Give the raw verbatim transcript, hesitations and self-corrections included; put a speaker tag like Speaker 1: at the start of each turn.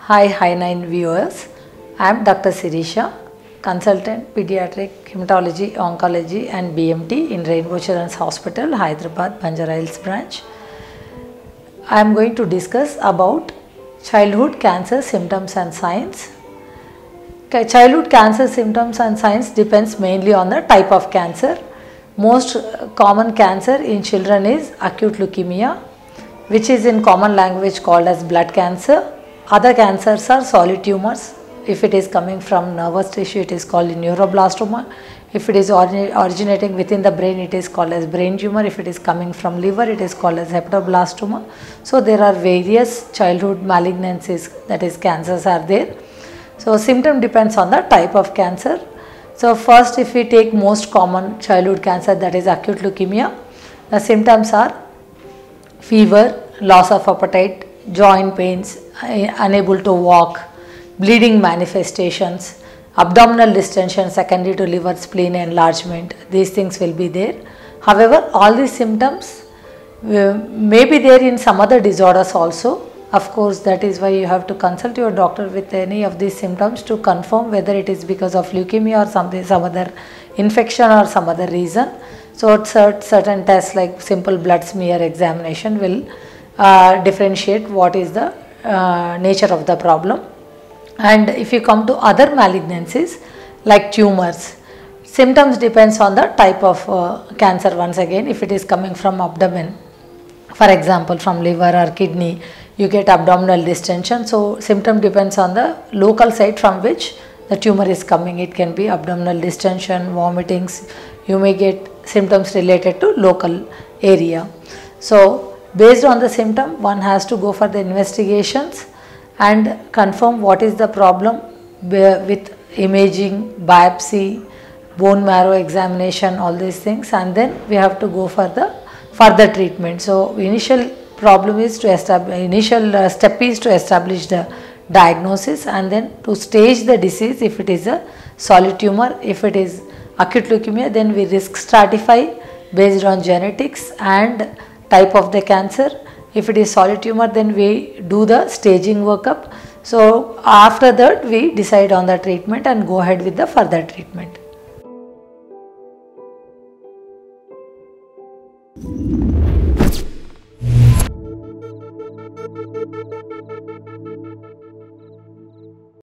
Speaker 1: Hi Hi nine viewers, I am Doctor Sirisha, Consultant Pediatric Hematology, Oncology and B M T in Rainbow Children's Hospital, Hyderabad, Banjara Hills branch. I am going to discuss about childhood cancer symptoms and signs. Childhood cancer symptoms and signs depends mainly on the type of cancer. Most common cancer in children is acute leukemia, which is in common language called as blood cancer. Other cancers are solid tumors. If it is coming from nervous tissue, it is called neuroblastoma. If it is originating within the brain, it is called as brain tumor. If it is coming from liver, it is called as hepatoblastoma. So there are various childhood malignancies, that is cancers are there. So symptom depends on the type of cancer. So first, if we take most common childhood cancer, that is acute leukemia, the symptoms are fever, loss of appetite, joint pains, unable to walk, bleeding manifestations, abdominal distension secondary to liver spleen enlargement. These things will be there. However, all these symptoms uh, may be there in some other disorders also. Of course, that is why you have to consult your doctor with any of these symptoms to confirm whether it is because of leukemia or something, some other infection or some other reason. So certain tests like simple blood smear examination will Uh, differentiate what is the uh, nature of the problem. And if you come to other malignancies like tumors, symptoms depends on the type of uh, cancer. Once again, if it is coming from abdomen, for example from liver or kidney, you get abdominal distension. So symptom depends on the local site from which the tumor is coming. It can be abdominal distension, vomitings. You may get symptoms related to local area. So based on the symptom, one has to go for the investigations and confirm what is the problem with imaging, biopsy, bone marrow examination, all these things, and then we have to go for the further treatment. So initial problem is to establish, initial uh, step is to establish the diagnosis and then to stage the disease. If it is a solid tumor, if it is acute leukemia, then we risk stratify based on genetics and type of the cancer. If it is solid tumor, then we do the staging workup. So after that we decide on the treatment and go ahead with the further treatment.